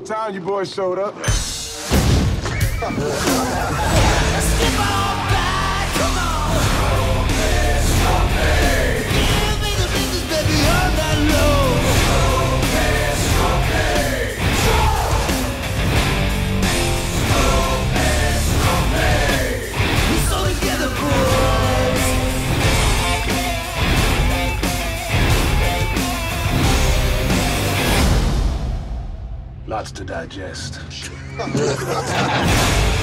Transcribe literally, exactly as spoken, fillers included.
about time you boys showed up. Skip on back, come on. Romance, romance. Give me the business, baby, on that low. Romance, romance. Romance, romance. We're so together, boys. Lots to digest.